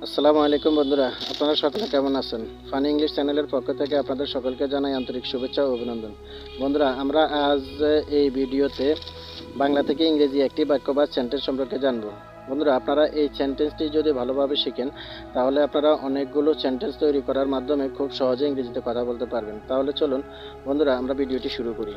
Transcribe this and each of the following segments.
আসসালামু আলাইকুম বন্ধুরা, আপনারা সকলে কেমন আছেন? ফানি ইংলিশ চ্যানেলের পক্ষ থেকে আপনাদের সকলকে জানাই আন্তরিক শুভেচ্ছা ও অভিনন্দন। বন্ধুরা, আমরা আজ এই ভিডিওতে বাংলা থেকে ইংরেজি একটি বাক্য বা সেন্টেন্স সম্পর্কে জানব। বন্ধুরা, আপনারা এই সেন্টেন্সটি যদি ভালোভাবে শিখেন তাহলে আপনারা অনেকগুলো সেন্টেন্স তৈরি করার মাধ্যমে খুব সহজে ইংরেজিতে কথা বলতে পারবেন। তাহলে চলুন বন্ধুরা, আমরা ভিডিওটি শুরু করি।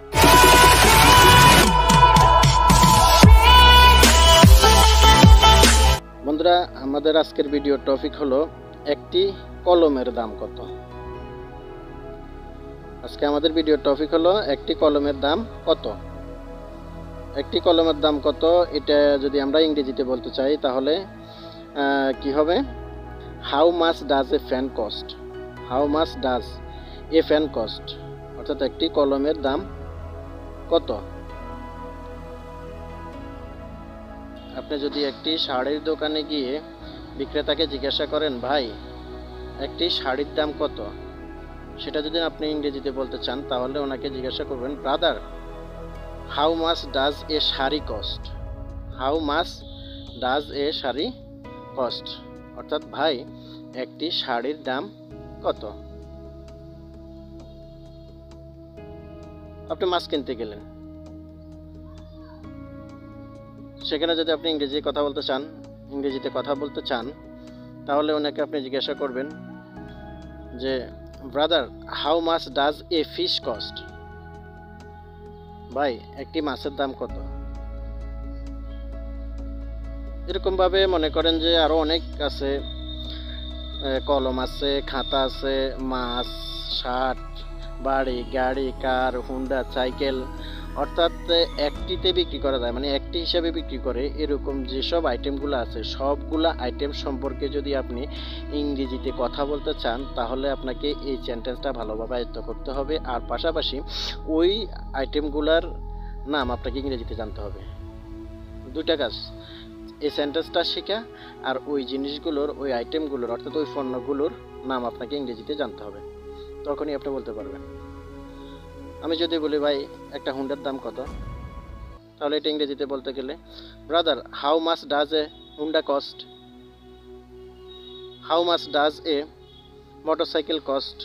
বন্ধুরা, আমাদের আজকের ভিডিওর টপিক হলো একটি কলমের দাম কত। আজকে আমাদের ভিডিওর টপিক হলো একটি কলমের দাম কত। একটি কলমের দাম কত, এটা যদি আমরা ইংরেজিতে বলতে চাই তাহলে কি হবে? How much does a fan cost. How much does a fan cost, অর্থাৎ একটি কলমের দাম কত। আপনি যদি একটি শাড়ির দোকানে গিয়ে বিক্রেতাকে জিজ্ঞাসা করেন, ভাই একটি শাড়ির দাম কত, সেটা যদি আপনি ইংরেজিতে বলতে চান তাহলে ওনাকে জিজ্ঞাসা করবেন, brother how much does a sari cost. How much does a sari cost, অর্থাৎ ভাই একটি শাড়ির দাম কত। আপনি মাছ কিনতে গেলেন, সেখানে যদি আপনি ইংরেজিতে কথা বলতে চান তাহলে ওনাকে আপনি জিজ্ঞাসা করবেন যে, brother how much does a fish cost. ভাই একটি মাছের দাম কত। এরকমভাবে মনে করেন যে আরও অনেক আছে, কলম আছে, খাতা আছে, মাছ, শার্ট, বাড়ি, গাড়ি, কার, হুন্ডা, সাইকেল, অর্থাৎ একটিতে বিক্রি করা যায়, মানে একটি হিসাবে বিক্রি করে এরকম যেসব আইটেমগুলো আছে সবগুলা আইটেম সম্পর্কে যদি আপনি ইংরেজিতে কথা বলতে চান তাহলে আপনাকে এই সেন্টেন্সটা ভালোভাবে আয়ত্ত করতে হবে, আর পাশাপাশি ওই আইটেমগুলোর নাম আপনাকে ইংরেজিতে জানতে হবে। দুইটা কাজ, এই সেন্টেন্সটা শেখা আর ওই জিনিসগুলোর, ওই আইটেমগুলোর অর্থাৎ ওই পণ্যগুলোর নাম আপনাকে ইংরেজিতে জানতে হবে, তখনই আপনি বলতে পারবেন। আমি যদি বলি ভাই একটা হুন্ডার দাম কত, তাহলে এটা ইংরেজিতে বলতে গেলে, brother how much does a Honda cost. How much does a motorcycle cost.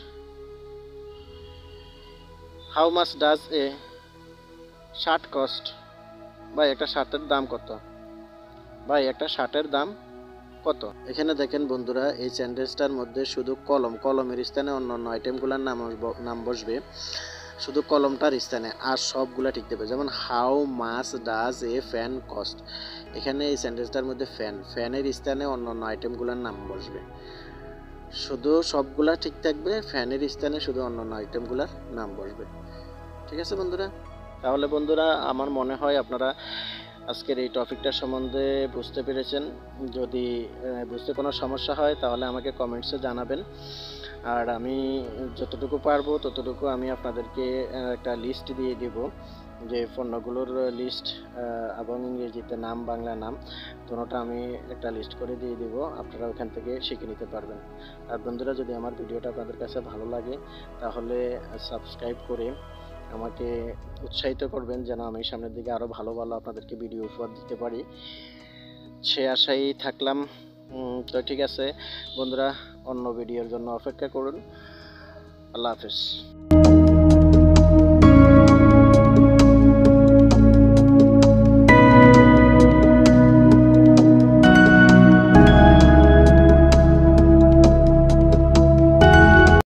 How much does a shirt cost. ভাই একটা শার্টের দাম কত। ভাই একটা শার্টের দাম কত। এখানে দেখেন বন্ধুরা, এই সেন্টেন্সটার মধ্যে শুধু কলমের স্থানে অন্য অন্য আইটেমগুলোর নাম বসবে, শুধু কলমটার স্থানে, আর সবগুলা ঠিক দেবে। যেমন how much does a fan cost, এখানে এই সেন্টেন্সটার মধ্যে ফ্যানের স্থানে অন্য অন্য আইটেমগুলোর নাম বসবে, শুধু সবগুলা ঠিক থাকবে, ফ্যানের স্থানে শুধু অন্য অন্য আইটেমগুলোর নাম বসবে। ঠিক আছে বন্ধুরা? তাহলে বন্ধুরা, আমার মনে হয় আপনারা আজকের এই টপিকটা সম্বন্ধে বুঝতে পেরেছেন। যদি বুঝতে কোনো সমস্যা হয় তাহলে আমাকে কমেন্টসে জানাবেন, আর আমি যতটুকু পারবো ততটুকু আমি আপনাদেরকে একটা লিস্ট দিয়ে দেব, যে পণ্যগুলোর লিস্ট এবং ইংরেজিতে নাম, বাংলা নাম দুটোটা আমি একটা লিস্ট করে দিয়ে দেব, আপনারা ওখান থেকে শিখে নিতে পারবেন। আর বন্ধুরা, যদি আমার ভিডিওটা আপনাদের কাছে ভালো লাগে তাহলে সাবস্ক্রাইব করে আমাকে উৎসাহিত করবেন, যেন আমি সামনের দিকে আরও ভালো ভালো আপনাদেরকে ভিডিও উপহার দিতে পারি, সে আশাই থাকলাম। তো ঠিক আছে বন্ধুরা, অন্য ভিডিওর জন্য অপেক্ষা করুন। আল্লাহ হাফেজ।